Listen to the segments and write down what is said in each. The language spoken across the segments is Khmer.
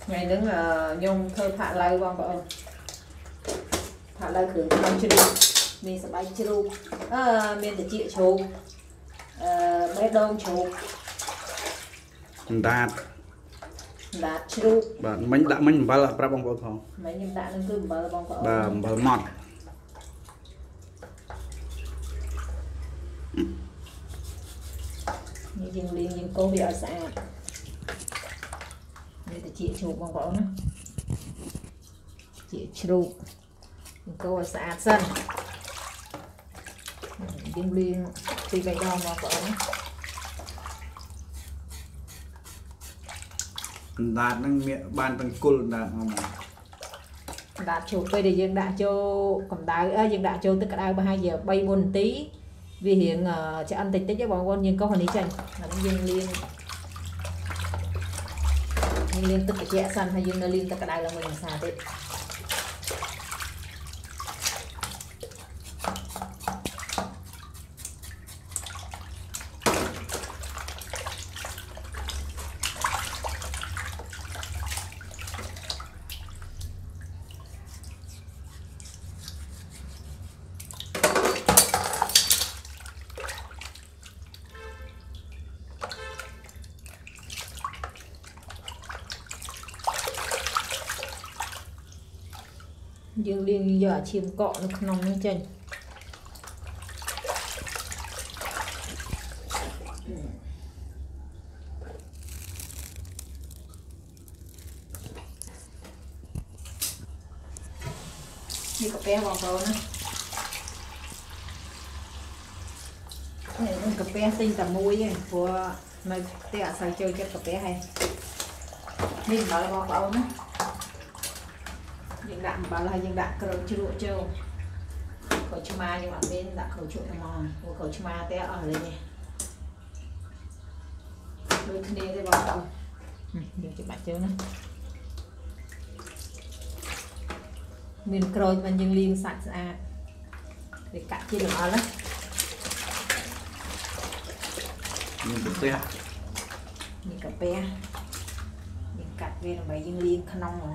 ngày đứng nhung thơ phạ lâu con vợ phạ lâu khử con chưa đi mình sẽ bay chưa luôn mình để chị chụp bé đông chụp đạt chưa mình đã mình bao là pra bông bông không mấy nhưng đã nó cứ bờ bông vợ bờ mọt như dừng liền dừng cô bị ở xa mình để chị chụp bông vợ nữa chị chụp cô ở xa sân dừng liền thì vậy đâu mà vợ nữa đạt năng miệng ban tăng cùl đạt không đạt chụp bây để dân đã cho cầm đá dân đã cho tất cả đá 2 giờ bay buồn tí vì hiện cho ăn tịch tích cho bọn con nhưng có phần ý chanh là nó dân liên tất cả trẻ săn hay dân nó liên tất cả đá là mình xả đấy dương liên giờ chim cọ nó nóng lên trên đi cà phê vào cầu nữa này nó cà phê tinh tầm muối của mày tẹo xài chơi cho cà phê hay nhìn nó là vào cầu nữa những đạn bảo là những đạn cờ chưa độ châu khẩu chua ma nhưng mà bên đã khẩu chuột mòn của khẩu chua ma té ở đây nè đôi khi đây vào đâu được cái bạch châu nữa mình rồi mình dừng liên sạch ra để cắt chia được ở đó những cà phê những cắt về là bài dừng liên khăn nông rồi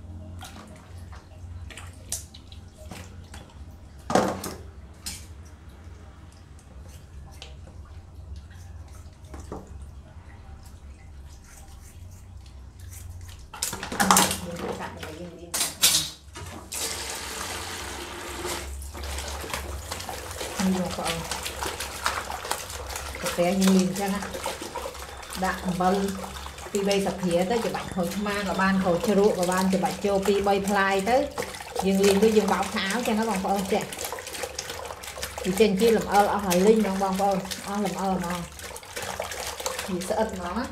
cà phê như liền cho nó đã bông pi bay tập hía tới cho bạn khẩu ma và ban khẩu chua và ban cho bạn châu pi bay fly tới dừng liền với dừng báo tháo cho nó bằng phơi trẻ thì trên kia làm ở hỏi linh bằng bằng phơi làm mà thì sẽ ấp nó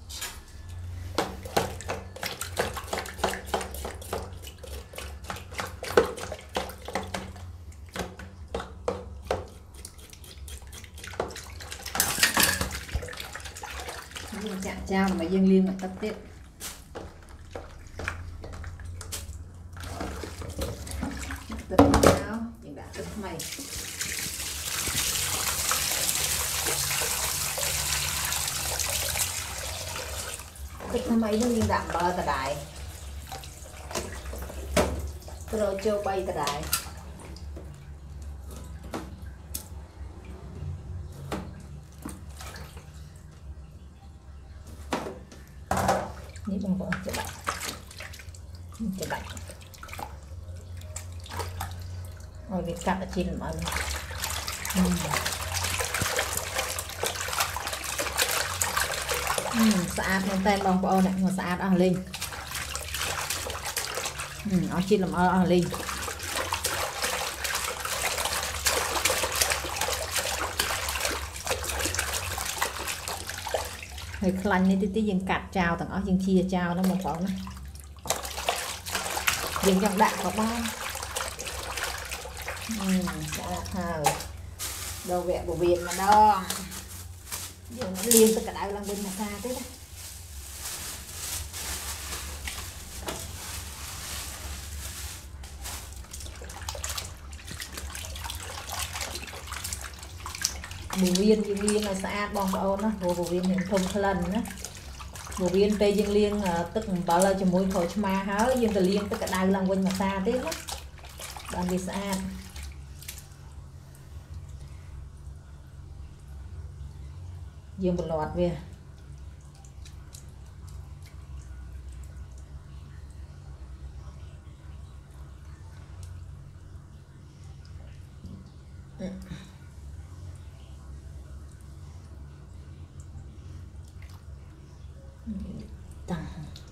chạm trao mà dương liên mà tắt tiếp tắt trao những đã tắt mày tắt mày dương liên đạm bờ tà đại rồi châu bay tà đại bằng vợ cho bạn rồi việc cắt ở trên mà sạch nên tên bằng vợ này mà sạch ở linh ở trên làm ở linh hơi khăn nên tí dừng cắt trào tầng ở dừng chia trào nó một phỏng này dừng trong đạn có bao đồ vẹn của Việt mà đó dừng nó liên tất cả đại lăng bên mà xa thế đó bù viên là xã bong bầu nó hồ bù viên mình không lần nữa bộ viên tây dương liên tức bảo là cho mối khẩu mà háo dương từ liên tức cả đai lăng quanh mà xa tiếp á bạn đi xa dương một loạt về tăng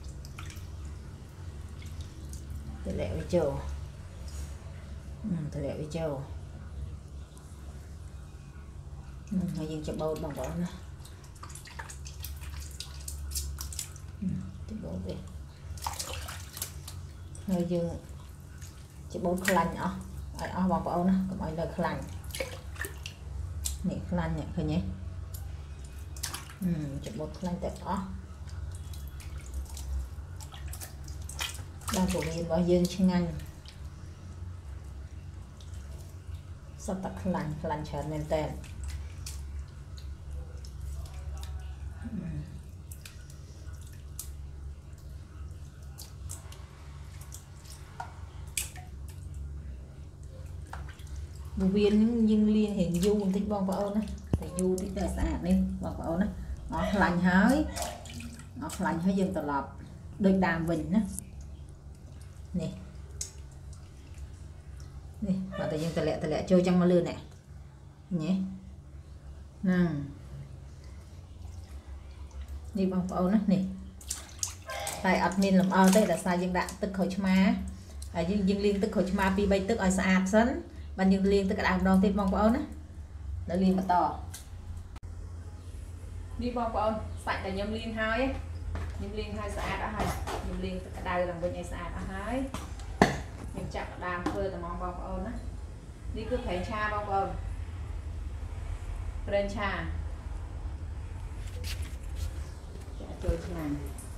tỷ lệ với châu tỷ lệ với châu hơi dừng cho bầu bằng đó nữa cho bầu về hơi dừng cho bầu khăn nhở ở bằng bầu nữa còn mọi nơi khăn nè khăn nhẹ khơi nhé cho bầu khăn tại đó đang phổ biến bao dương chân anh sắp tắt lạnh trở nên tên bộ viên nhưng liên hiện du thích bong vào ôn thì du thích tài sản đi bong vào ôn nó lạnh hơi dừng tập lập đôi đàm bình á nè nè và tự nhiên tờ lẹ trôi trong mà lươn nè nhé đi bằng phẫu nè tại admin làm đây là sai dương đạn tức khởi má dương liên tức khởi má pi bay tức ở sạch sấn bạn dương liên tức cả đàm đòn tiếp bằng phẫu nè đã liên mà to đi bằng phẫu sạch là nhâm liên hai ấy nhâm liên hai sạch đã hay nhâm liên tất cả đây là bên này sạch đã hay mình chặt đàm phơi là mong bông ôn á đi cứ phải cha bông ôn lên cha chơi này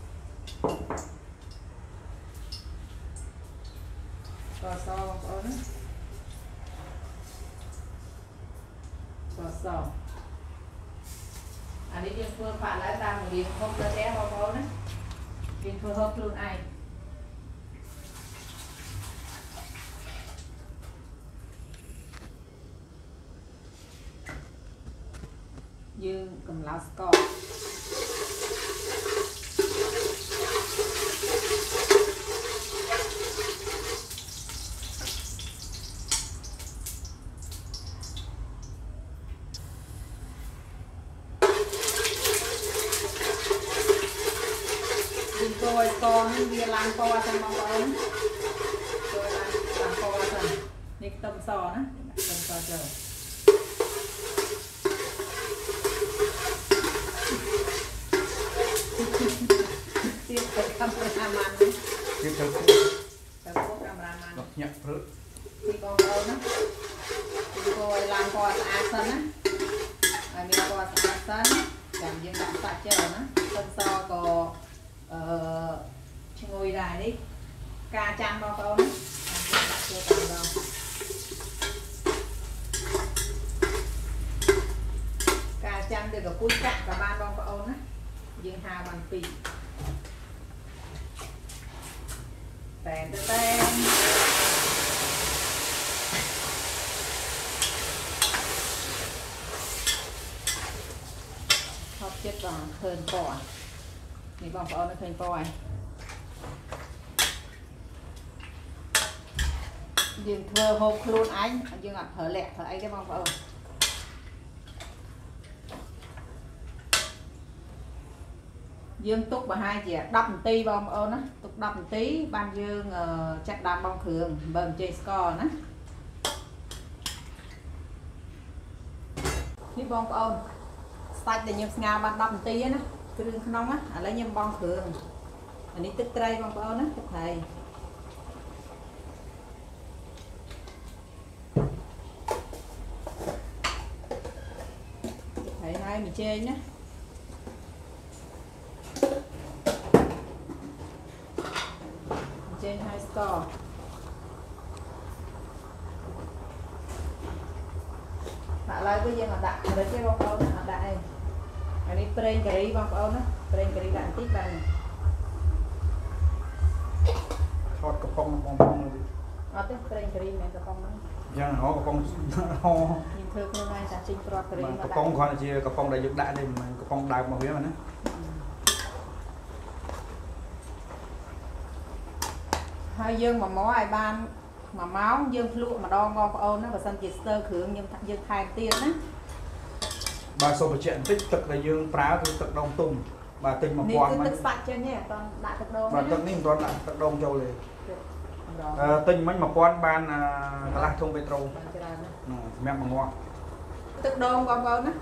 cò so bông ôn á cò so đi viên phương phản lại ra một điểm không cho té bông ôn á viên phương hộp luôn ai dương cầm lá score dương coi con bia làm co sang mong ơn rồi làm co sang đi tâm sò đó tâm sò chờ tiếp tục cameraman tiếp tục cameraman nhặt rớt thì con ơn á thì cô làm co sạch sân á mình co sạch sân làm dương đạn sạch chờ nó tâm so có ngồi đài đi ca chăn bao câu đó ca chăn được cả cúi cạnh cả ban bao câu đó dương hà bằng pì tèn tèn học chết bằng khơi cỏนี่บองเอาในเพลงปล่อยยืนเธอหกครูนไอ้ยืนอัดเผลอแหลกเผลอไอ้ได้บองเอายืนตุ๊กมาhai chị đập tí bongเอานะตุ๊กđập tí banยืนchắc đam bong thường bơm chơi scoreนะนี่บองเอาใส่แต่ยังงาban đập tíนะคือน้องอ่ะอะไรยังบองเถื่อนอันนี้ตึกไตรบองเปล่านะตึกไทยตึกไทยhai mình chơi nhé chơi hai score lại bây giờ mà đặt rồi chơi bong áo nó đặt đâyอันนี้เปรย์กะหรี่บางเอานะប្រេងការីដាក់បន្តិចបាទថតកំប៉ុងបងមើលអត់ទេប្រេងការីមិនកំប៉ុងហ្នឹងយ៉ាងហោកំប៉ុងហោខ្ញុំធ្វើខ្លួនឯងតែចេញគ្រាប់ការីមកកំប៉ុងគ្រាន់តែជាកំប៉ុងដែលយើងដាក់ទេមិនមែនកំប៉ុងដើមមកវាណាហើយយើងមកមកឲ្យបាន1ម៉ោងយើងភ្លក់ម្ដងបងប្អូនណាបើសិនជាស្ទើរគ្រឿងយើងថែមទៀតណាបាទសូមបញ្ជាក់បន្តិចទឹកដែលយើងប្រើគឺទឹកដងទុំបាទទិញនេះ 1000 គឺមកទឹកសាច់ចេញទេអត់ដាក់ទឹកដូងបាទទឹកនេះមិនទាន់ដាក់ទឹកដងចូលទេ ទិញមិញ1000បានកន្លះធុងពេត្រូច្រើនណាស់សម្រាប់មួយងាត់ទឹកដូងបងប្អូនណា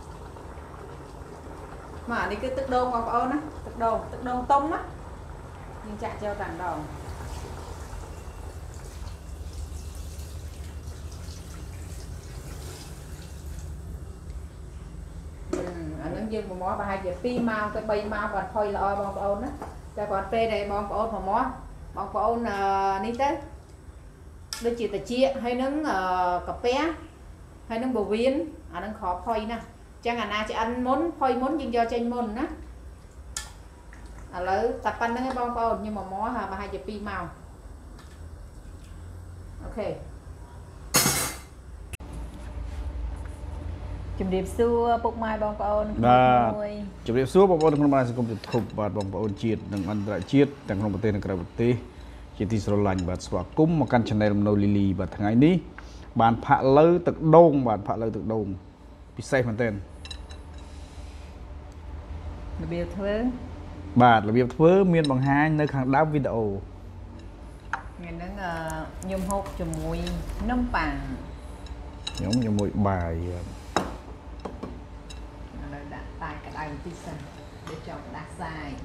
មកនេះគឺទឹកដូងបងប្អូនណាទឹកដូងទុំណាយើងចាក់ចូលតែម្ដងអានឹងយើងមកប្រហែលជា2ម៉ោងទៅ3ម៉ោងគាត់ផុយល្អបងប្អូនណាតែគាត់ពេលដែលបងប្អូនមកបងប្អូននេះទៅដូចជាតាជាហើយនឹងកាពះហើយនឹងបវៀនអានឹងក្រផុយណាចឹងអាណាឆ្អិនមុនផុយមុនយើងយកចេញមុនណាឥឡូវតែប៉ុណ្្នឹងឯងបងប្អូនខ្ញុំមកប្រហែលជា2ម៉ោងអូខេជំរាបសួរពុកម៉ែបងប្អូនជំរាបសួរបងប្អូនក្នុងបានសង្គមYouTube បាទបងប្អូនជាតិនិងអន្តរជាតិទាំងក្នុងប្រទេសនិងក្រៅប្រទេសជាទីស្រឡាញ់បាទស្វាគមន៍មកកាន់ Channel មនោលីលីបាទថ្ងៃនេះបានផាក់លើទឹកដូងបាទផាក់លើទឹកដូងពិសេសមែនទែនរបៀបធ្វើបាទរបៀបធ្វើមានបង្ហាញនៅខាងដើមវីដេអូថ្ងៃហ្នឹងខ្ញុំហូបជាមួយនំប៉័ងខ្ញុំជាមួយបាយឥឡូវដាក់តែក្តៅបន្តិចសិនដូចចង់ដាស់សាយ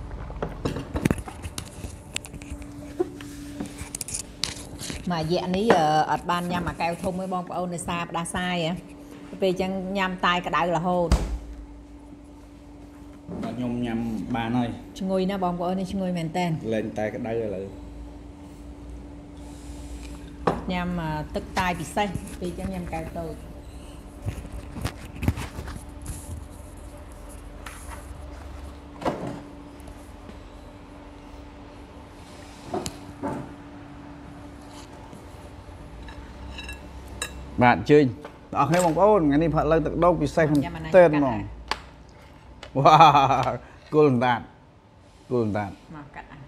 មួយរយៈនេះអត់បានញ៉ាំអាកែវធំទេបងប្អូននៅសារផ្ដាសាយពេលអញ្ចឹងញ៉ាំតែក្តៅរហូតបាទខ្ញុំញ៉ាំបានហើយឈ្ងុយណាបងប្អូននេះឈ្ងុយមែនតើលែងតែក្តៅឥឡូវញ៉ាំទឹកតែពិសេសពេលអញ្ចឹងញ៉ាំកែវតូចបាទអញ្ជើញបងប្អូនបងប្អូនថ្ងៃនេះផាក់លើទឹកដូងពិសេសមែនទែនហ្មងវ៉ាគល់ដាតមកកាត់អា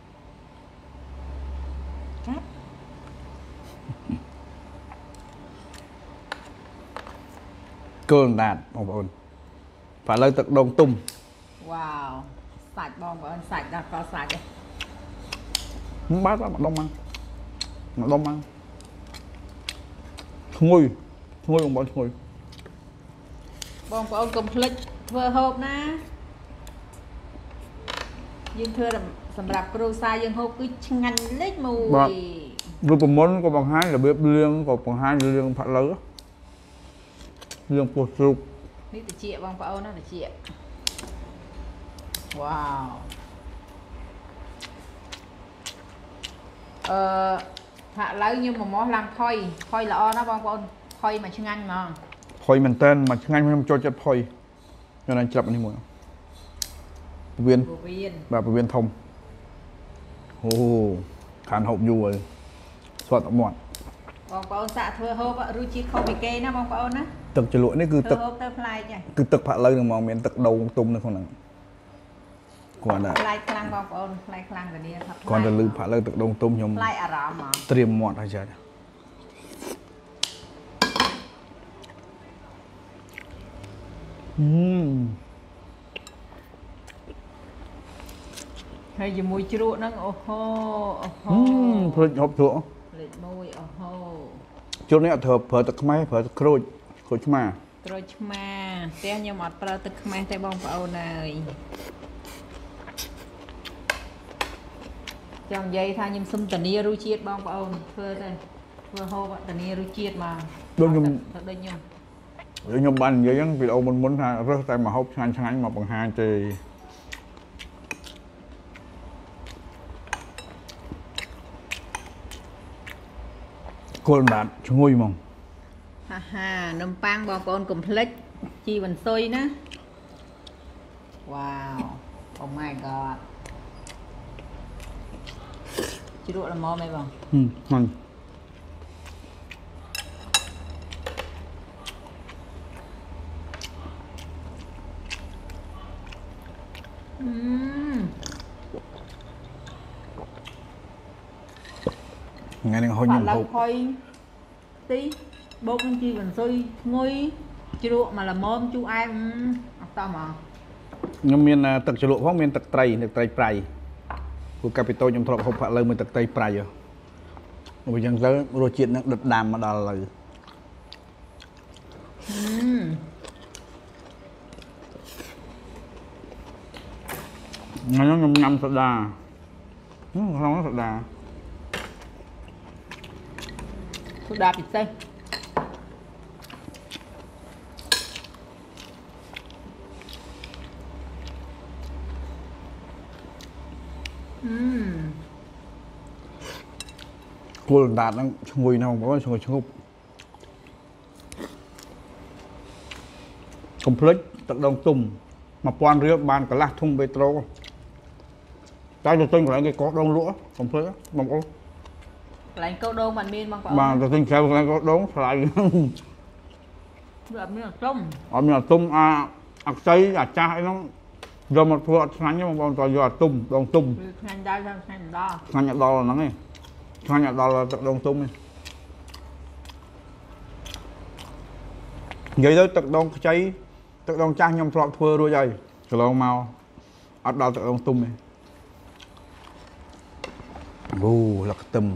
កាត់គល់ដាតបងប្អូនផាក់លើទឹកដូងទុំវ៉ាវសាច់បងប្អូនសាច់ដល់ក៏សាច់ដែរបាទម្ដុំមកឈ្ងុយបងប្អូនឈ្ងុយបងប្អូនកុំភ្លេចធ្វើហូបណាយើងធ្វើសម្រាប់គ្រួសារយើងហូបគឺឆ្ងាញ់លេខ1 រូបមន្តក៏បង្ហាញរបៀបលាងក៏បង្ហាញលាងផាក់លើលាងពោះជ្រូកនេះតិចបងប្អូនណាតិចវ៉ាវផាក់លើខ្ញុំមកឡើងផុយល្អណាស់បងប្អូនផុយមកឆ្ងាញ់ហ្មងផុយមែនតើមកឆ្ងាញ់ខ្ញុំចូលចិត្តផុយខ្ញុំនឹងច្រាប់នេះមួយពវៀនបាទពវៀនធំអូខានហូបយូរហើយស្វាត់អត់មាត់បងប្អូនសាក់ធ្វើហូបរសជាតិខុសពីគេណាបងប្អូនណាទឹកជ្រលក់នេះគឺទឹកហូបទៅប្លែកហ៎គឺទឹកផាក់លើនឹងមកមានទឹកដូងទុំនៅក្នុងហ្នឹងគាត់ថាប្លែកខ្លាំងបងប្អូនប្លែកខ្លាំងទៅនេះថាគាត់ទៅលឺផាក់លើទឹកដូងទុំខ្ញុំប្លែកអារម្មណ៍ហ្មងត្រៀមមាត់ហើយចា៎ហើយជាមួយជ្រក់ហ្នឹងអូហូព្រឹកហូបជ្រក់លេខ1អូហូជ្រក់នេះអត់ត្រូវប្រើទឹកខ្មែរប្រើទឹកក្រូចឆ្មាក្រូចឆ្មាផ្ទះខ្ញុំអត់ប្រើទឹកខ្មេះទេបងប្អូនអើយចង់និយាយថាខ្ញុំសុំធានារសជាតិបងប្អូនធ្វើទៅធ្វើហូបធានារសជាតិមកដូចខ្ញុំបាននិយាយហ្នឹងវីដេអូមុនថារើសតែមកហូបឆ្ងាញ់មកបង្ហាញទេគល់ដាតឈ្ងុយហ្មងហានំប៉័ងបងប្អូនកុំភ្លេចជីវ៉ាន់ស៊ុយណា wow oh my god chị đũa là mò mấy bằng ngon ngày này hồi nhầm hộp thôi tí bột con chi còn xôi ngôi chị đũa mà là mom chú ai tao mà nhưng miền tật chợ lụa phong miền tật tây prai của capital nhầm thọ hộp phạ lơ miền tật tây prai rồi bây giờ tới rồi chuyện nó đợt đàm mà đào là nó ngâm ngâm sốt đà không sốt đà sốt đà thịt tây cô đạt nó ngồi nào có ngồi chung complete tận đông tùng mà quan rửa bàn cả lạc thùng bê trâu trái cho tinh của anh cái có đông lũa complete bằng ô lại câu đôn bàn miên bằng mà cho tinh theo cái có đống lại được như là tôm ở nhà tùng ạc xây cha nó giờ một vợ sáng nhưng mà còn toàn giờ tùng đông tùng ngành đo ngành nhặt đo là nắng này ngành nhặt đo là tận đông tùng này vậy đó tận đông cháy tận đông cha nhom trọt thưa rồi vậy cái lâu màu ở đâu tận đông tùng này lạc tâm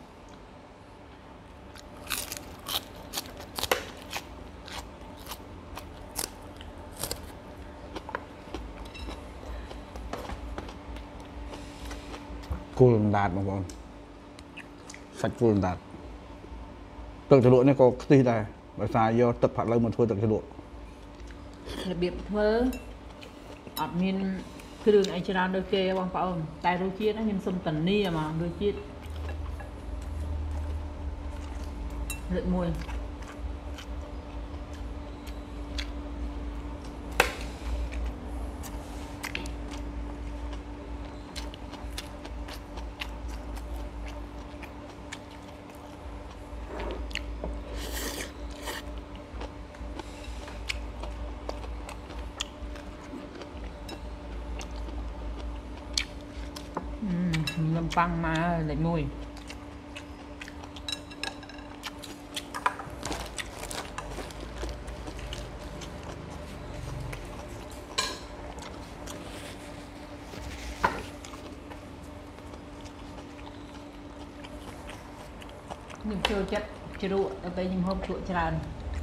cô làm đạt mà con sạch cô làm đạt tận chợ lụa này có cái gì đây bởi sao do tập phạt lâu mà thua tận chợ lụa là biệt thơ ở miền cái đường anh ra đôi kê bằng phải không tài đôi chiết nó nhưng sông tần ni mà đôi chiết lượn mùi nấm băng mà lại mùi nhưng chưa chất chưa đủ ở đây nhưng hôm chuột tràn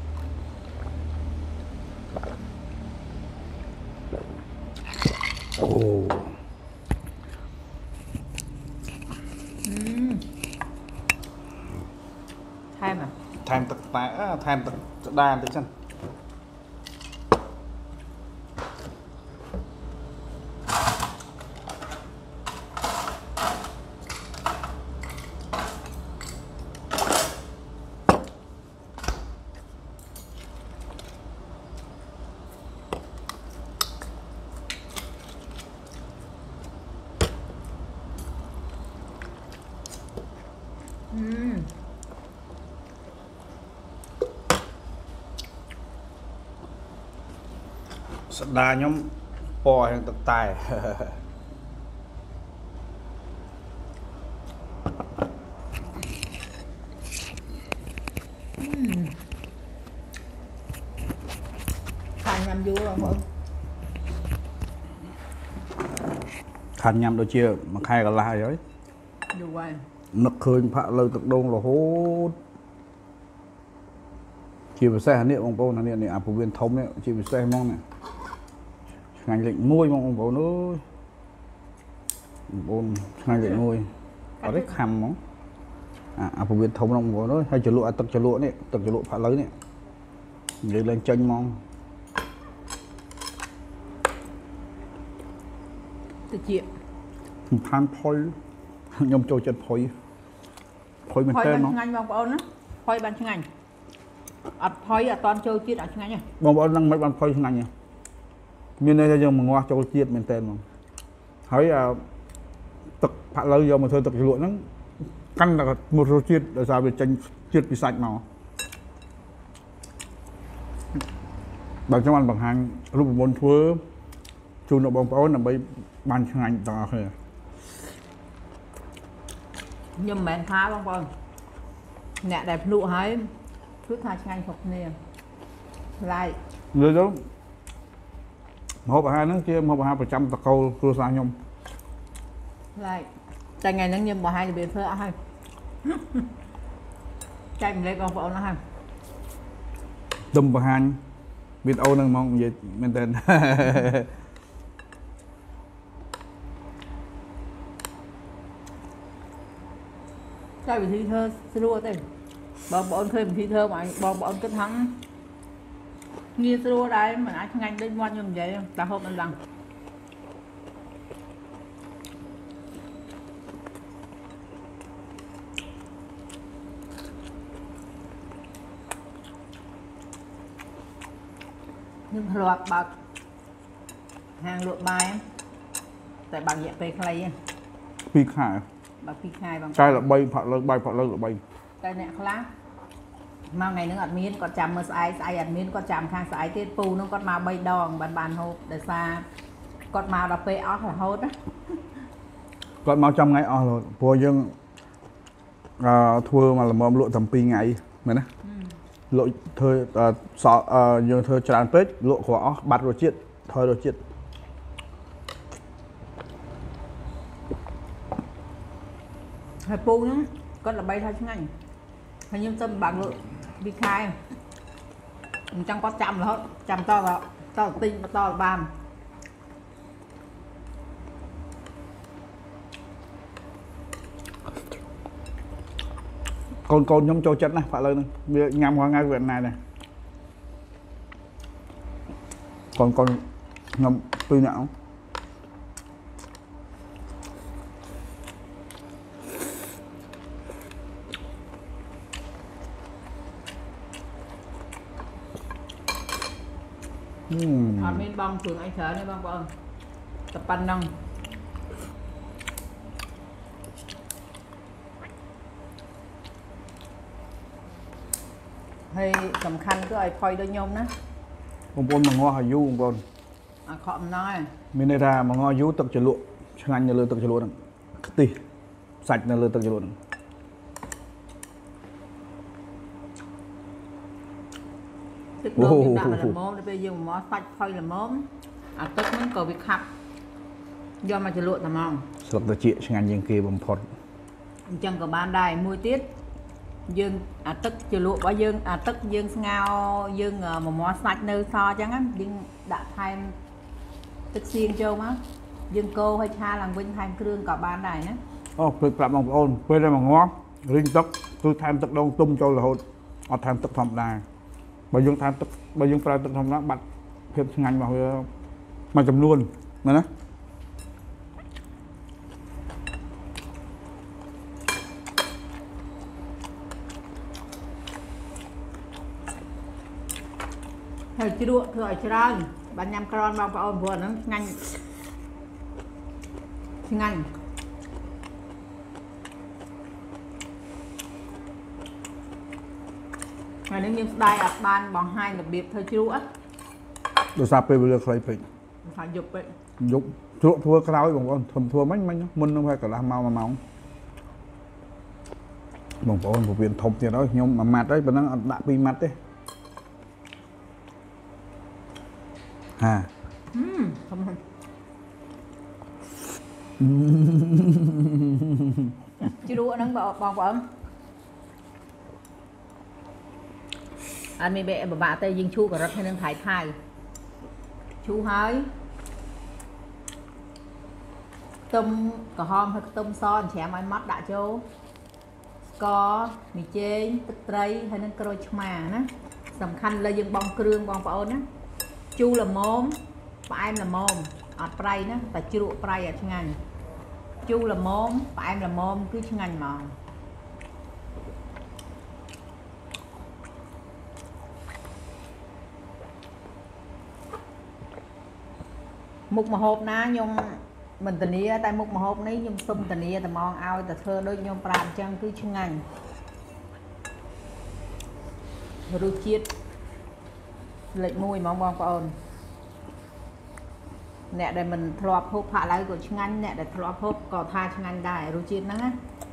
thêm à thêm tật tại thêm tật đa tự chân đa nhóm bò hàng tật tài khai nhầm vô rồi không thành nhầm đôi chia mà khai cả lại rồi đủ vậy nực khơi phạ lời tật đông là hốt chỉ phải xe niệm ông bố này này phổ biến thống này chỉ phải xe mong này ngành lệnh nuôi mong ông bố nữa bồn ngành lệnh nuôi có rất hầm mong phổ biến thống ông bố nữa hay chờ lụa tật chờ lụa này tật chờ lụa phạ lấy này để lên chân mong tự chuyện phan phôi nhom trôi chân phôi phôi mình tên nó ngành bông ôn á phôi ban ngành phôi toàn trôi chiết ở ngành nhá bông ôn năng mấy ban phôi ngành nhá មានន័យថាយើងមកងាស់ចូលជាតិមែនតើហ្មងហើយទឹកផាក់លើយកមកធ្វើទឹកជ្រលក់ហ្នឹងកាន់តែមួយរសជាតិដោយសារវាចេញជាតិពីសាច់មកបើខ្ញុំបានបង្ហាញរូបមន្តធ្វើជូនដល់បងប្អូនដើម្បីបានឆ្ងាញ់ទាំងអស់គ្នាខ្ញុំមិនមែនថាបងប្អូនអ្នកដែលភ្លក់ហើយគឺថាឆ្ងាញ់គ្រប់គ្នាឡៃលើទៅម្ហូបអាហារហ្នឹងជាម្ហូបអាហារប្រចាំតកូលគ្រួសារខ្ញុំឡៃតែថ្ងៃហ្នឹងខ្ញុំបង្ហាញរបៀបធ្វើអស់ហើយចែកម្លែកបងប្អូនអស់ហើយទុំបង្ហាញវីដេអូហ្នឹងហ្មងនិយាយមែនតើចែកវិធីធ្វើស្រួលទេបងប្អូនឃើញវិធីធ្វើបងប្អូនគិតថាងាយស្រួលដែរមិនអាចឆ្ងាញ់ដូចមាត់ខ្ញុំនិយាយតែហូបមិនឡើងខ្ញុំធ្លាប់បើកហាងលក់បាយតែបើករយៈពេលខ្លី 2 ខែបើ2 ខែបងតែល្បីផាក់លើបាយផាក់លើល្បីតែអ្នកខ្លះមកថ្ងៃហ្នឹងអត់មានគាត់ចាំមើលស្អែកអត់មានគាត់ចាំខាងស្អែកទៀតពូហ្នឹងគាត់មក3 ដងបានហូបដោយសារគាត់មកដល់ពេលអស់រហូតណាគាត់មកចាំថ្ងៃអស់រហូតព្រោះយើងធ្វើមកល្មមលក់តែ2 ថ្ងៃមែនណាលក់ធ្វើយើងធ្វើច្រើនពេកលក់គ្រាន់អស់បាត់រសជាតិថយរសជាតិហើយពូហ្នឹងគាត់ល្បីថាឆ្ងាញ់ហើយខ្ញុំទៅបាក់លក់2 ខែអញ្ចឹងគាត់ចាំរហូតចាំតទិញបន្តបានកូនខ្ញុំចូលចិត្តណាស់ផាក់លើហ្នឹងវាញ៉ាំរាល់ថ្ងៃវាណែដែរកូនខ្ញុំ2 នាក់អត់មានបងខ្លួនអីច្រើនទេបងប្អូនតែប៉ុណ្ណឹងហើយសំខាន់គឺឲ្យផុយដូចខ្ញុំណាបងប្អូនមកងាស់ឲ្យយូរបងប្អូនអត់ខកអំណោយមានន័យថាមកងាស់យូរទឹកជ្រលក់ឆ្ងាញ់នៅលើទឹកជ្រលក់ហ្នឹងខ្ទិះសាច់នៅលើទឹកជ្រលក់ហ្នឹងទឹកនោះយើងដាក់ល្មមទៅពេលយើងមកសាច់ផុយល្មមអាទឹកហ្នឹងក៏វាខាប់យកមកជ្រលក់តែហ្មងស្លឹកត្រចៀកឆ្ងាញ់ជាងគេបំផុតអញ្ចឹងក៏បានដែរមួយទៀតយើងអាទឹកជ្រលក់របស់យើងអាទឹកយើងស្ងោរយើងមកមាស់សាច់នៅសអញ្ចឹងយើងដាក់ថែមទឹកសៀងចូលមកយើងកូរឲ្យឆាឡើងវិញថែមគ្រឿងក៏បានដែរណាអូព្រឹកប្រាប់បងប្អូនពេលដែលមកងាស់រីងទឹកគឺថែមទឹកដងទុំចូលរហូតអត់ថែមទឹកធម្មតាបើយើងថែមទឹកបើយើងប្រើទឹកធម្មតាបាត់ភាពឆ្ងាញ់របស់វាមួយចំនួនមែនណាហើយជ្រក់ធ្វើឲ្យច្រើនបានញ៉ាំក្រនបងប្អូនព្រោះហ្នឹងឆ្ងាញ់ថ្ងៃនេះខ្ញុំស្ដាយអត់បានបង្ហាញរបៀបធ្វើជ្រក់ដោយសារពេលវេលាខ្លីពេកថាយប់ពេកយប់ជ្រក់ធ្វើក្រោយបងប្អូនធ្វើមិញមុននឹងហើយកន្លះម៉ោង1 ម៉ោងបងប្អូនពវៀនធំទៀតហើយខ្ញុំ1 ម៉ាត់ហើយប៉ុណ្ណឹងអត់ដាក់2 ម៉ាត់ទេហាធំជ្រក់ហ្នឹងបងប្អូនអត់មានបែបបាក់ទេយើងឈូការ៉ុតហើយនឹងថៃថៅឈូហើយខ្ទឹមក្រហមហើយខ្ទឹមសច្រាមឲ្យម៉ត់ដាក់ចូលស្ករមីចេងទឹកត្រីហើយនឹងក្រូចឆ្មាណាសំខាន់លើយើងបងគ្រឿងបងប្អូនណាជូរល្មមផ្អែមល្មមអត់ប្រៃណាតែជ្រក់ប្រៃអត់ឆ្ងាញ់ជូរល្មមផ្អែមល្មមគឺឆ្ងាញ់ហ្មងมุกมาหอบนะยมmình tình ý tại mục mà hộp này nhưng xung tình ý tại mong ao tại thơ đôi nhôm pram chân cứ chân ngành rồi chiết lệch mùi mong mong con nè để mình thọp hộp hạ lại của chân ngành nè để thọp hộp có tha chân ngành đại rồi chiết nữa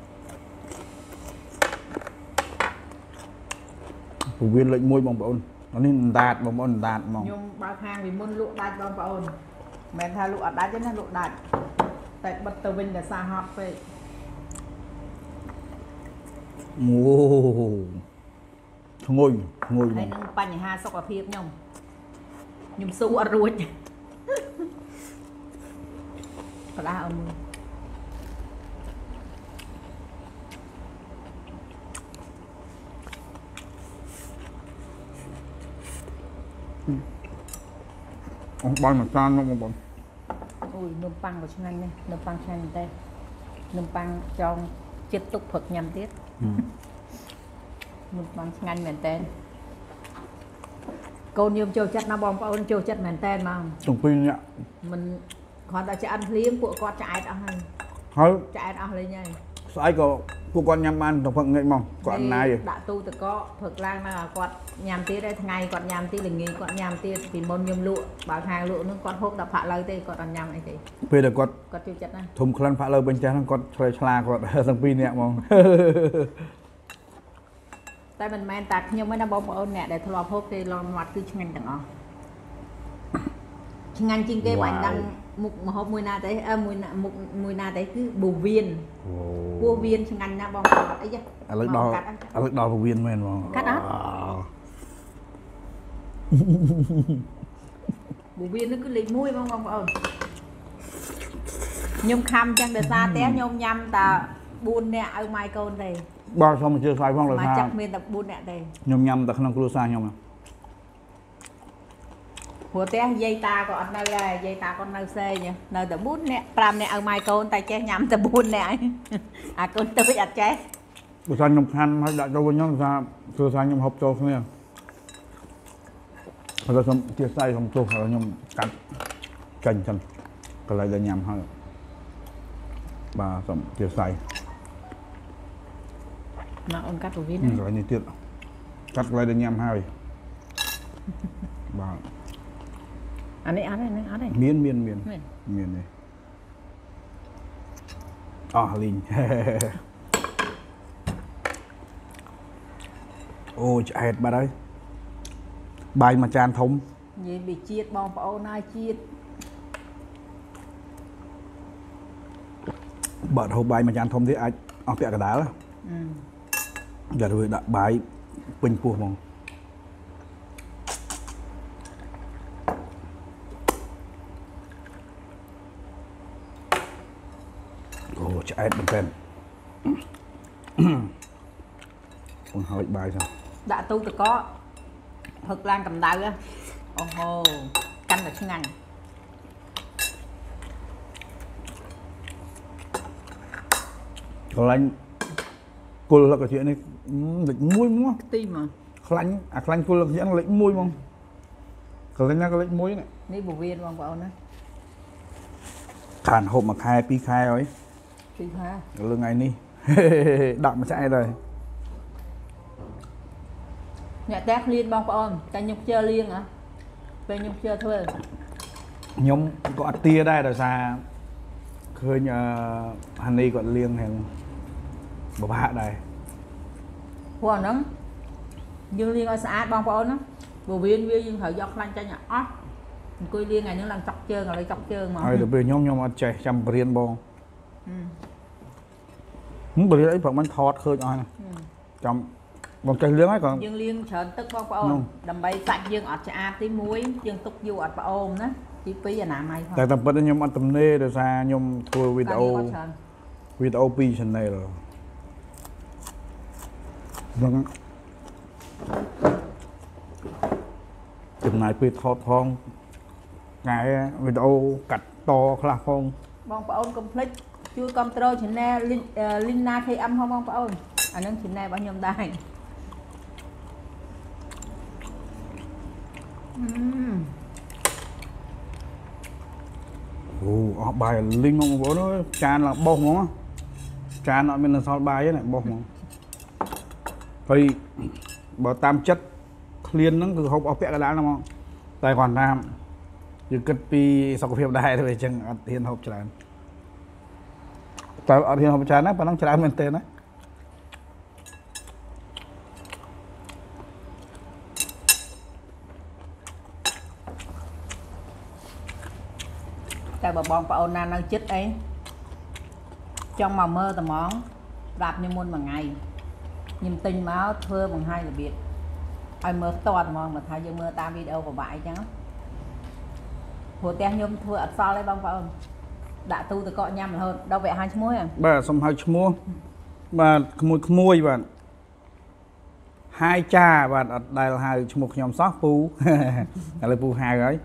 phổ viên lệch mùi mong con nó nên đạt mong nhôm bao hàng vì muốn lụa đạt mong con mẹ tha lụa đạt chứ nó lụa đạt tại bật tàu vinh là xa họp vậy ngồi hay nâng bánh hà sọc ở phía nhông nhung su ở ruột có đá ở mưa ông bay mà tan không bọn ui nôm băng của anh này nôm băng cho anh đây nôm băng trong chết tục phật nhằm tiết nôm băng cho anh mền tên cô nhôm châu chất nó bom ôn châu chất mền tên mà trồng pin nhá mình còn ta chạy ăn liếm của con chạy đó hay thôi chạy đó lên nhảy sai có cô con nhắm ăn trong phận nghệ mong còn này đã tu từ có phật lang mà con nhằm tiết đây ngày con nhằm tiết là nghỉ con nhằm tiết vì môn nhôm lụa bảo hàng lụa nó con hộp đập phạ lời tê còn nhằm này thì bây giờ con châu chất này thùng khăn phạ lời bên trái con chơi chla con thằng pin nhẹ mong tại mình men tạt nhưng mấy nó bom ôn nè để thua hộp thì lo mặt cứ ngành đằng ọ ngành trên cái bánh đằng mục mà hộp mùi na đấy mùi na đấy cứ bù viên bù viên ngành na bom ấy chứ lực đo bù viên men mà cắt đó bù viên nó cứ lì mũi bom ôn nhôm khăm chẳng để xa té nhôm nhâm ta buôn nè ở mai con đây bao xong mà chưa sai phong là mà chắc miền tập buôn nè đây nhom nhâm ta không có xa nhom à của té dây ta còn nơi là dây ta con nơi xe nhỉ nơi tập bút nè pram nè ở mai con tay che nhâm tập buôn nè à con tới ạt che bữa sau nhom khăn hay đã cho con nhom ra chưa sai nhom hộp cho không nha rồi xong chia sai không cho rồi nhom cắt chanh chanh cái lại là nhầm hơi bà xong chia sai nó ôn cắt của viên rồi như tiết cắt lại để nhầm hai bà anh ấy miên này linh ôi chạy bà đấy bài mà tràn thống gì bị chiết bom bão nai chiết bật hộp bài mà tràn thống thì ai ở phía cả đá đó giờ rồi đã bài bình phù mong ồ chạy bên trên còn hỏi bài sao đã tu từ có Phật Lan cầm đau á ồ canh là ngành lạnh cô là cái chuyện này lịch muối đúng không tim mà lạnh cô là cái chuyện lịch muối không cái này cái lịch muối này ní bù viên không bảo nữa khản hộp mà khai pi khai ấy pi khai lương ngày ní đậm mà chạy rồi nhà tét liên bong ôm ta nhục chơi liên hả về nhục chơi thôi nhóm có tia đây là sao khơi nhà Hany còn liên hàng một hạ đây hoàn lắm dương liên ở xã bong ôm đó bù viên dương thời dọc lanh cho nhà óc coi liên ngày những lần chọc chơi rồi chọc chơi mà rồi được về nhóm ăn chạy trăm riêng bong muốn bự ấy phần bánh thọt khơi cho này trong còn cây lưỡng ấy còn dương liên chợt tức bong ôm đầm bay sạch dương ọt chả tí muối dương tục du ọt ôm đó chi phí là nào mày tại tập bên nhóm ăn tầm nê rồi ra nhóm thua video pi trên này rồi vâng chừng này pi thọt phong cái video cắt to khá phong bong ôm complete chưa control trên này Lina khi âm không bong ôm anh đang trên này bao nhiêu đài អូបាយលីងមកបងប្អូនចានឡើងបោះហ្មងចានអត់មានសល់បាយទេណាបោះហ្មងហើយបើតាមចិត្តឃ្លានហ្នឹងគឺហូបអស់ពាក់កណ្ដាលហ្នឹងហ្មងតែគាត់ថាយើងគិតពីសុខភាពដែរទៅអញ្ចឹងអត់ហ៊ានហូបច្រើនតែអត់ហ៊ានហូបច្រើនណាប៉ុណ្ណឹងច្រើនមែនទេណាតែបើបងប្អូនណានៅចិត្តអីចង់មកមើលត្មងស្ដាប់ខ្ញុំមុនមួយថ្ងៃខ្ញុំទិញមកធ្វើបង្ហាញរបៀបឲ្យមើលផ្ទាល់ត្មងមកថាយើងមើលតាមវីដេអូពិបាកអញ្ចឹងព្រោះផ្ទះខ្ញុំធ្វើអត់សល់ទេបងប្អូនដាក់ទូទឹកកកញ៉ាំរហូតដល់វគ្គហៅឈ្មោះហ្នឹងបាទសូមហៅឈ្មោះបាទក្មួយបាទហាយចាបាទអត់ដែលហៅឈ្មោះខ្ញុំសោះពូឥឡូវពូហៅហើយ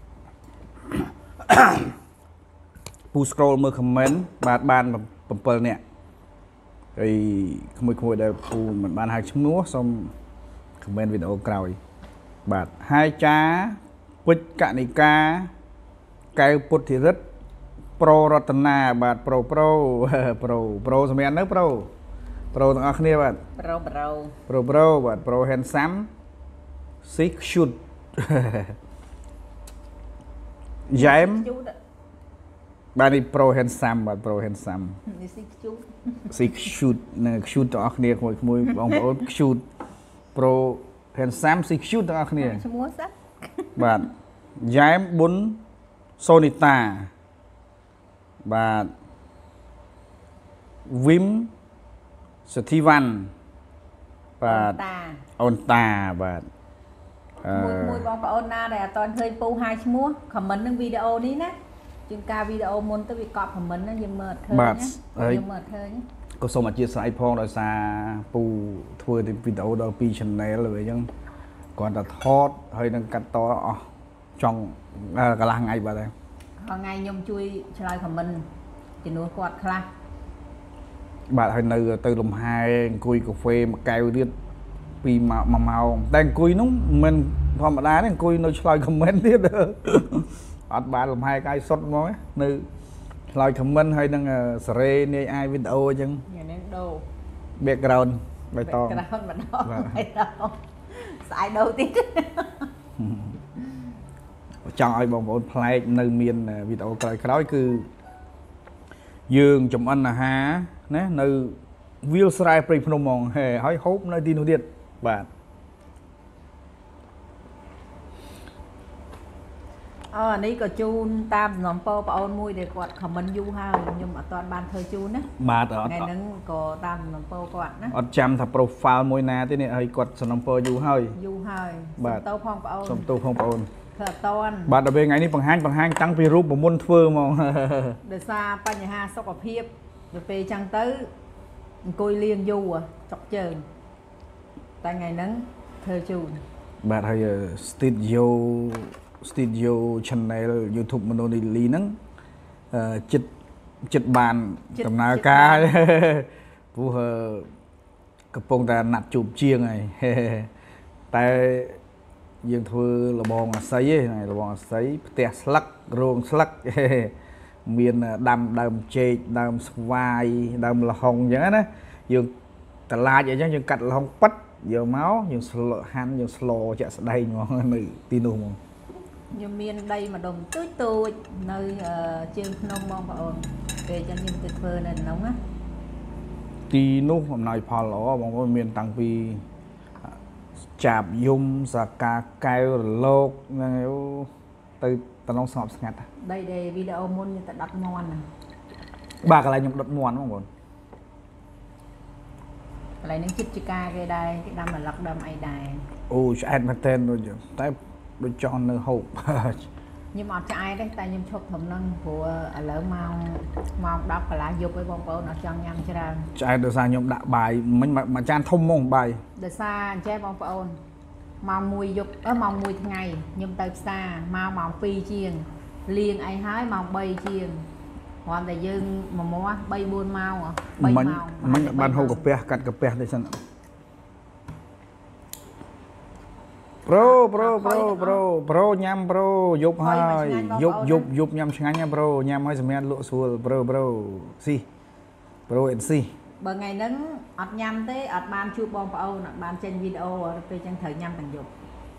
ពូ scroll មើល comment បាទបាន7នាក់ហើយក្មួយដែលពូមិនបានហៅឈ្មោះសូម comment វីដេអូក្រោយបាទហាយចាពេជ្រកនិកាកែវពុទ្ធិរិទ្ធប្រូរតនាបាទប្រូសម្រាប់នៅប្រូទាំងអស់គ្នាបាទប្រូបាទប្រូ handsome six shoot យ៉ែមបាទនេះ pro handsome បាទ pro handsome នេះ six shoot នៅ shoot ទាំងអស់គ្នាក្មួយបងប្អូន shoot pro handsome six shoot ទាំងអស់គ្នាឈ្មោះសិនបាទយ៉ែមប៊ុនសូនីតាបាទវីមសធីវ៉ាន់បាទអូនតាបាទមួយបងប្អូនណាដែលអត់ទាន់ឃើញពូហាយឈ្មោះ comment នឹងវីដេអូនេះណាជាងការវីដេអូមុនទៅវាកប់ comment ណាយើងមើលអត់ឃើញណាយើងមើលអត់ឃើញក៏សូមអធិស្ឋានផងដោយសារពូធ្វើវីដេអូដល់2 channel ហើយអញ្ចឹងគាត់តែថតហើយនឹងកាត់តអស់ចង់កន្លះថ្ងៃបាទហើយថ្ងៃខ្ញុំជួយឆ្លើយ comment ជំនួសគាត់ខ្លះបាទហើយនៅទៅលំហែអង្គុយកាហ្វេមួយកែវទៀតពី1ម៉ោងតែអង្គុយនោះមិនធម្មតាទេអង្គុយនៅឆ្លើយ comment ទៀតអត់បានលំហែកាយសុទ្ធហ្មងនៅឆ្លើយ comment ហើយនឹងសេរីនាយអាយវីដេអូអញ្ចឹងនេះដូរ background បៃតង background ម្ដងបៃតងស្អែកដូរទៀតចង់ឲ្យបងប្អូនប្លែកនៅមានវីដេអូក្រោយគឺយើងចំអិនអាហារណានៅវាលស្រែព្រៃភ្នំហ្មងហើយហូបនៅទីនោះទៀតបាទអានេះក៏ជូនតាមសំណពរបងប្អូនមួយដែលគាត់ comment យូរហើយខ្ញុំអត់ទាន់បានធ្វើជូនណាបាទអត់ថ្ងៃហ្នឹងក៏តាមសំណពរគាត់ណាអត់ចាំថា profile មួយណាទេនេះហើយគាត់សំណពរយូរហើយបាទសូមតោផងបងប្អូនសូមតោផងបងប្អូនធ្វើអត់តាន់បាទដល់ពេលថ្ងៃនេះបង្ហាញតាំងពីរូបមុនធ្វើហ្មងដោយសារបញ្ហាសុខភាពទៅពេលអញ្ចឹងទៅអង្គុយលៀងយូរចុកជើងតែថ្ងៃហ្នឹងធ្វើជូនបាទហើយ studio channel YouTube មនោនីលីហ្នឹងចិត្តបានដំណើរការព្រោះកំពុងតែណាត់ជួបជាងហើយតែយើងធ្វើលបងអាស័យឯងលបងអាស័យផ្ទះស្លឹករោងស្លឹកមានដាំដើមចេកដើមស្វាយដើមល្ហុងអញ្ចឹងណាយើងតឡាចអញ្ចឹងយើងកាត់ល្ហុងប៉ិតយកមកយើងស្លហាន់យើងស្លចាក់ស្ដែងហ្មងនៅទីនោះហ្មងខ្ញុំមានដីម្ដុំទូចនៅជើងភ្នំបងប្អូនពេលអញ្ចឹងខ្ញុំទៅធ្វើនៅក្នុងណាទីនោះអំណោយផលល្អបងប្អូនមានតាំងពីចាបយំសាកាកែវរលោកហ្នឹងទៅតំណងស្ងប់ស្ងាត់ដីដែលវីដេអូមុនខ្ញុំទៅដុតមាន់ណាបាទកន្លែងខ្ញុំដុតមាន់បងប្អូនកន្លែងហ្នឹងចិត្តជាការគេដែរគេដាំម្លឹកដាំអីដែរអូឆ្អែតមែនតើតែដូចចង់នៅហូបខ្ញុំអត់ឆ្អែតទេតែខ្ញុំឈប់ត្រឹមហ្នឹងព្រោះឥឡូវម៉ោង10កន្លះយប់ឯងបងប្អូនអត់ចង់ញ៉ាំច្រើនឆ្អែតដោយសារខ្ញុំដាក់បាយមិញមួយចានធំហ្មងបាយដោយសារអញ្ចឹងបងប្អូនម៉ោង1យប់ម៉ោង1ថ្ងៃខ្ញុំទៅផ្សារមកម៉ោង2ជាងលាងអីហើយម៉ោង3ជាងគ្រាន់តែយើងមួយម៉ោង3 4ម៉ោង 3ម៉ោងមិញបានហូបកាពះកាត់កាពះទេសិនប្រូញ៉ាំប្រូយប់ហើយយប់ញ៉ាំឆ្ងាញ់ណាប្រូញ៉ាំហើយសម្រាប់លក់ស្រួលប្រូស៊ីប្រូអេនស៊ីបើថ្ងៃហ្នឹងអត់ញ៉ាំទេអត់បានជួបបងប្អូនអត់បានចេញវីដេអូពេលចឹងត្រូវញ៉ាំទាំងយប់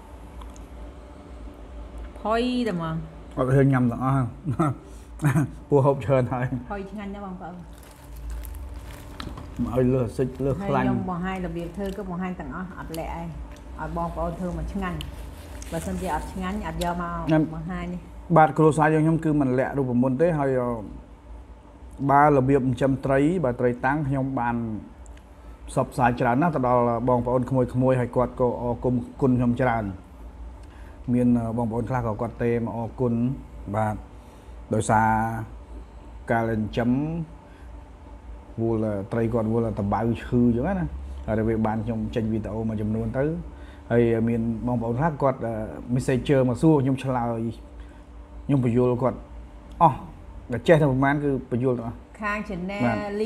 ផុយតែហ្មងអត់ឃើញញ៉ាំទាំងអស់ពូហូបច្រើនហើយផុយឆ្ងាញ់ណាស់បងប្អូនមកឲ្យលើសិចលើខ្លាញ់ខ្ញុំបង្ហាញរបៀបធ្វើគឺបង្ហាញទាំងអស់អត់លាក់ឯងឲ្យបងប្អូនធ្វើមកឆ្ងាញ់បើសិនជាអត់ឆ្ងាញ់អត់យកមកបង្ហាញទេបាទគ្រួសារយើងខ្ញុំគឺមិនលាក់រូបមន្តទេហើយបើរបៀបចិញ្ចឹមត្រីបើត្រីតាំងខ្ញុំបានផ្សព្វផ្សាយច្រើនណាស់ទៅដល់បងប្អូនក្មួយហើយគាត់ក៏អរគុណខ្ញុំច្រើនមានបងប្អូនខ្លះក៏គាត់ទេមកអរគុណបាទដោយសារការចិញ្ចឹមវល់ត្រីគាត់វល់តបៅឈឺអញ្ចឹងណាហើយវាបានខ្ញុំចេញវីដេអូមួយចំនួនទៅហើយមានបងប្អូនខ្លះគាត់ Messenger មកសួរខ្ញុំឆ្លើយខ្ញុំបញ្យល់គាត់អស់តែចេះតែប្រហែលគឺបញ្យល់ទាំងអស់ខាង Channel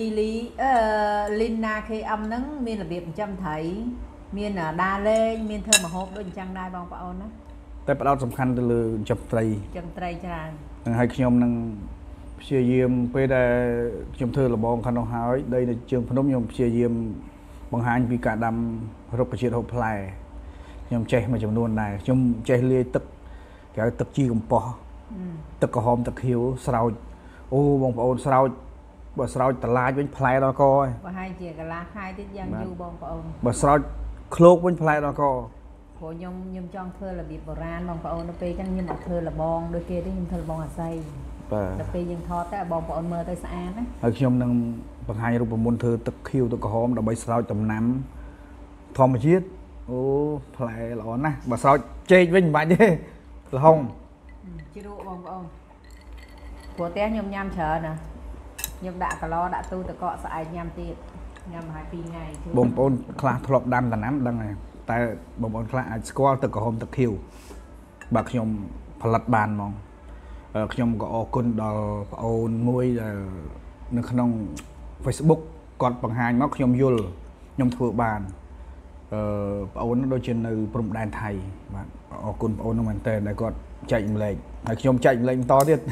Lina KM ហ្នឹងមានរបៀបចិញ្ចឹមត្រីមានដាលេងមានធ្វើម្ហូបដូចអញ្ចឹងដែរបងប្អូនណាតែផ្ដោតសំខាន់ទៅលើចិញ្ចឹមត្រីច្រើននឹងឲ្យខ្ញុំនឹងព្យាយាមពេលដែលខ្ញុំធ្វើលបងខាងនោះហើយដីនៅជើងភ្នំខ្ញុំព្យាយាមបង្ហាញពីការដាំរុក្ខជាតិហូបផ្លែខ្ញុំចេះមួយចំនួនដែរខ្ញុំចេះលាយទឹកគេហៅទឹកជីកំប៉ុស្តទឹកក្រហមទឹកខៀវស្រោចអូបងប្អូនស្រោចបើស្រោចតឡាចវិញផ្លែដល់កហើយបើហើយជាកន្លះខែទៀតយ៉ាងយូរបងប្អូនបើស្រោចឃ្លោកវិញផ្លែដល់កព្រោះខ្ញុំចង់ធ្វើរបៀបបុរាណបងប្អូនទៅពេលចឹងខ្ញុំអត់ធ្វើលបងដូចគេទេខ្ញុំធ្វើលបងអាស័យបាទដល់ពេលយើងថតតែបងប្អូនមើលទៅស្អាតណាហើយខ្ញុំនឹងបង្ហាញរូបមន្តធ្វើទឹកខៀវទឹកក្រហមដើម្បីស្រោចដំណាំធម្មជាតិអូផ្លែល្អណាស់បើស្រោចចេកវិញមិនបាច់ទេលហុងជ្រក់បងប្អូនព្រោះតែខ្ញុំញ៉ាំច្រើនណាខ្ញុំដាក់កឡដាក់ទូទឹកកកស្អែកញ៉ាំទៀតញ៉ាំហើយ2ថ្ងៃបងប្អូនខ្លះធ្លាប់ដាំដំណាំដឹងហើយតែបងប្អូនខ្លះអាចស្គាល់ទឹកក្រហមទឹកខៀវបាទខ្ញុំផលិតបានហ្មងខ្ញុំក៏អរគុណដល់ប្អូនមួយដែលនៅក្នុង Facebook គាត់បង្ហាញមកខ្ញុំយល់ខ្ញុំធ្វើបានប្អូនដូចជានៅព្រំដែនថៃបាទអរគុណប្អូននោះមែនតើដែលគាត់ចែកម្លែកហើយខ្ញុំចែកម្លែកបន្តទៀត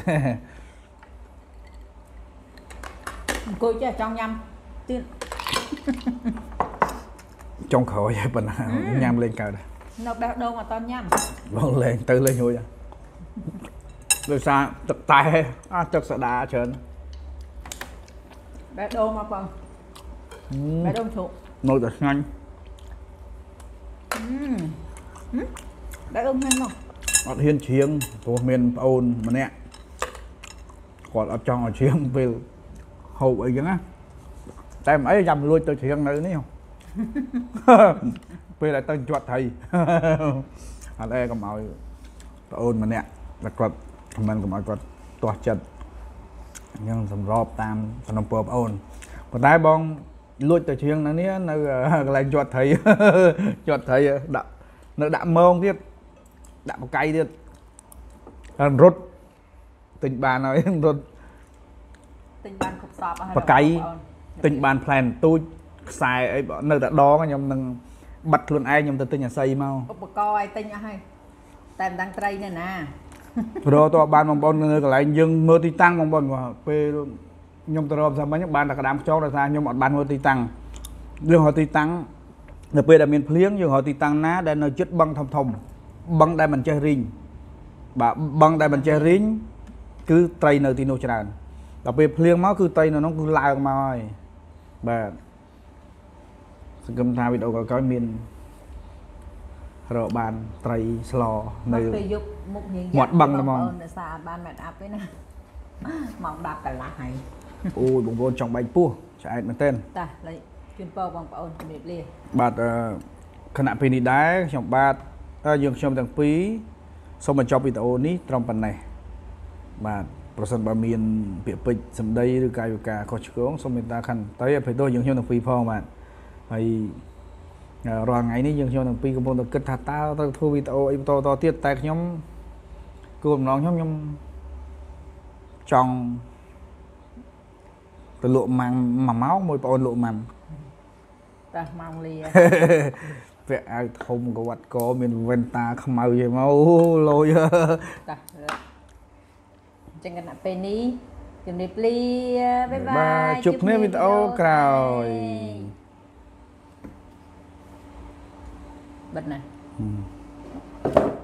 អង្គុយចេះចង់ញ៉ាំទៀតចង់ក្រោយហើយប៉ុណ្ណាញ៉ាំលេងកើតនៅបេះដូងអត់តញ៉ាំបងលេងទៅលេងរួចដោយសារទឹកតែទឹកសូដាច្រើនបេះដូងមកបងបេះដូងជ្រូកនៅតែឆ្ងាញ់បេះដូងហ្នឹងមកអត់ហ៊ានច្រៀងព្រោះមានប្អូនម្នាក់គាត់អត់ចង់ឲ្យច្រៀងពេលហូបអីចឹងណាតែមិនអីចាំលួចទៅច្រៀងនៅនេះពេលដែលទៅជាប់ត្រីអត់អីកុំឲ្យប្អូនម្នាក់តែគាត់មិនកុំឲ្យគាត់ទាស់ចិត្តអញ្ចឹងសម្របតាមសំណពរប្អូនប៉ុន្តែបងលួចទៅច្រៀងនៅនេះនៅកន្លែងជាប់ត្រីដាក់នៅដាក់ម៉ងទៀតដាក់បកៃទៀតហើយរត់ទិញបានហើយរត់ទិញបានគ្រប់សពហើយបកៃទិញបានផ្លែទូចខ្សែអីនៅតែដងខ្ញុំនឹងបិទខ្លួនឯងខ្ញុំទៅទិញអាស័យមកឧបករណ៍ឲ្យទិញអស់ហើយតែមិនដឹងត្រីនៅណាព្រោះតើបានបងប្អូននៅកន្លែងយើងមើលទីតាំងបងប្អូនពេលខ្ញុំទៅរកសាមញ្ញបានតែក្តាមខ្ចោដោយសារខ្ញុំអត់បានមើលទីតាំងយើងរកទីតាំងនៅពេលដែលមានភ្លៀងយើងរកទីតាំងណាដែលនៅជិតបឹងធំបឹងដែលមិនចេះរីងបាទបឹងដែលមិនចេះរីងគឺត្រីនៅទីនោះច្រើនដល់ពេលភ្លៀងមកគឺត្រីនៅនោះគឺឡើងមកហើយបាទសង្ឃឹមថាវីដេអូក្រោយៗមានរកបានត្រីស្លនៅពេលយប់មុខរៀងមាត់បឹងហ្មងដោយសារអត់បានម៉ែត្រអាប់ទេណាម៉ោង10កន្លះហើយអូយបងប្អូនចង់បែកពោះឆ្អែតមែនទែនតាលេជូនពរបងប្អូនជំរាបលាបាទគណៈពេលនេះដែរខ្ញុំបាទយើងខ្ញុំទាំងពីរសូមបញ្ចប់វីដេអូនេះត្រឹមប៉ុណ្ណេះបាទប្រសិនបើមានពាក្យពេចន៍សម្ដីឬកាយវិការខុសឆ្គងសូមមេត្តាខន្តីអភ័យទោសយើងខ្ញុំទាំងពីរផងបាទហើយរាល់ថ្ងៃនេះយើងខ្ញុំទាំងពីរកំពុងតែគិតថាតើត្រូវធ្វើវីដេអូអីបន្តទៀតតែខ្ញុំគោលបំណងខ្ញុំចង់ទៅលក់ម៉ាំង1ម៉ោងមួយបងអូនលក់ម៉ាំតាម៉ោងលាពាក់អាវធំក៏វត្តកមានវ៉ែនតាខ្មៅយីមកលយតាចឹងកណ្ដាក់ពេលនេះជំរាបលាបាយបាយជួបគ្នាវីដេអូក្រោយបិទណា